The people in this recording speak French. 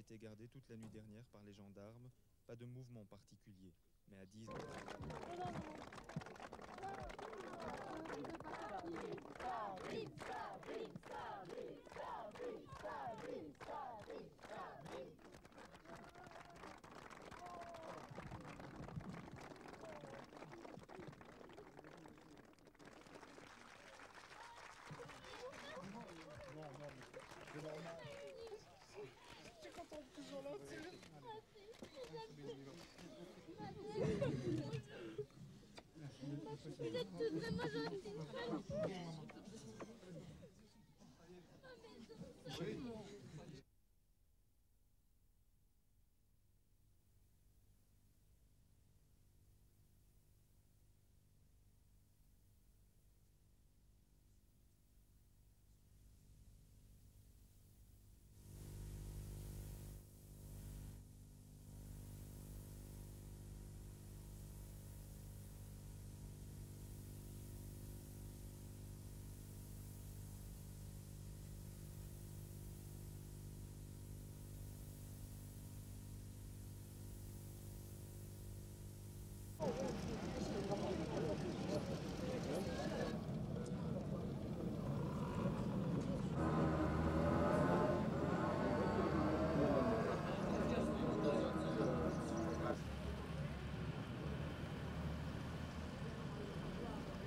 été gardé toute la nuit dernière par les gendarmes. Pas de mouvement particulier, mais à 10 Non, c'est normal. Je suis content de toujours là. Vous êtes tous vraiment gentils.